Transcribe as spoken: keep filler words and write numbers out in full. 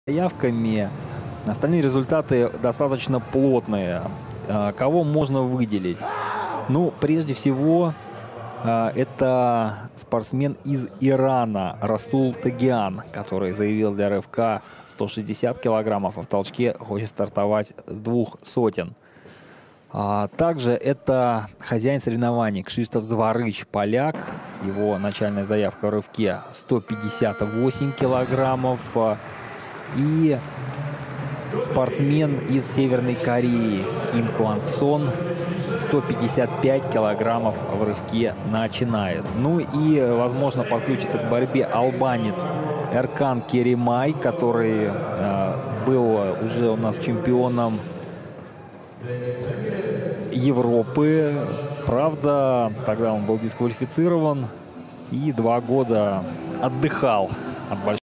заявками. Остальные результаты достаточно плотные. Кого можно выделить? Ну, прежде всего, это спортсмен из Ирана Расул Тагиан, который заявил для РФК сто шестьдесят килограммов, а в толчке хочет стартовать с двух сотен. А также это хозяин соревнований Кшиштоф Зварыч, поляк. Его начальная заявка в рывке сто пятьдесят восемь килограммов. И спортсмен из Северной Кореи Ким Кванг Сон сто пятьдесят пять килограммов в рывке начинает. Ну и, возможно, подключится к борьбе албанец Эркан Керимай, который э, был уже у нас чемпионом Европы. Правда, тогда он был дисквалифицирован и два года отдыхал от большого